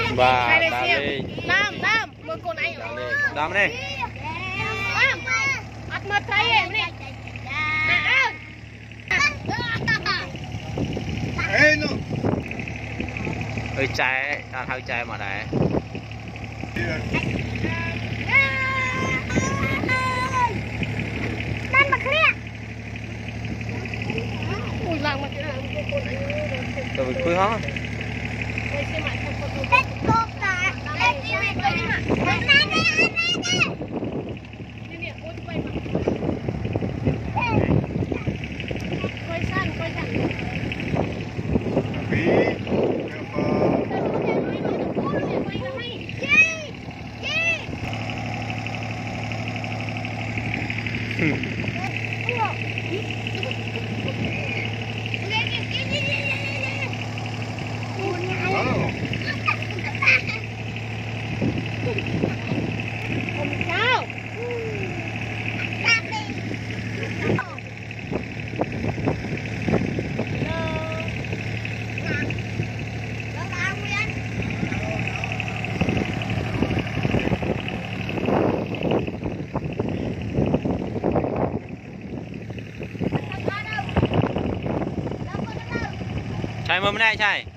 Bà đi. Đam, mưa con anh. Đam đi. Đam. Ắt mất thấy em đi. Hơi trái, hơi trái mà đấy. Đan mặt kia. Ui lăng mặt kia con anh. Tôi bị khui hả? Chạy mà bên này chạy.